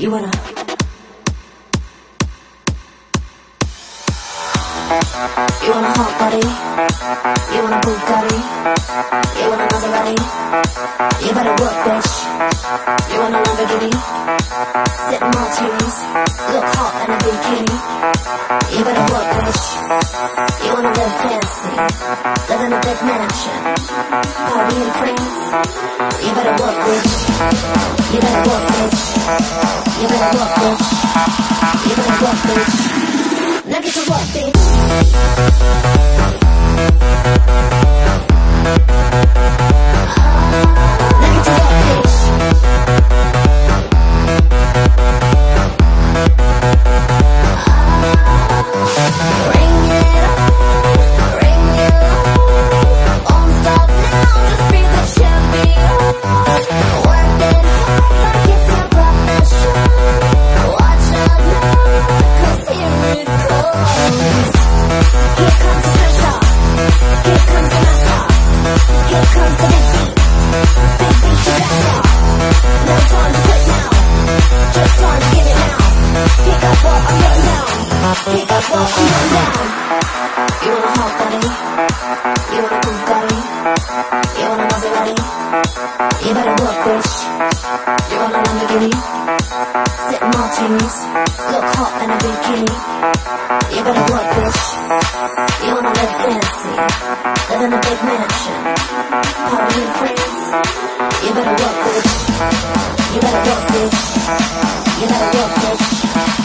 You wanna You want a hot body, you want a Bugatti, you want a Maserati, you better work, bitch. You want a Lamborghini, sip martinis, look hot in a bikini. You better work, bitch. You wanna live fancy, live in a big mansion, party in France. You better work, bitch. You better work, bitch. You better work, bitch. You better work, bitch. Now get to work, bitch. Now get to work, bitch. Ring it on, won't stop now, just be the champion. Work it hard like it's your profession. Watch out now, 'cause here it goes. Here comes the pressure, here comes the master, here comes the big beat to better. No time to quit now, just time to give it now. Pick up what I'm putting down, pick up what I'm putting down. You want a hot body, you want a Bugatti, you want a Maserati, you better work, bitch. You want a Lamborghini, sip martinis, look hot in a bikini. You better work, bitch. You wanna live fancy, live in a big mansion, party in France. You better work, bitch. You better work, bitch. You better work, bitch.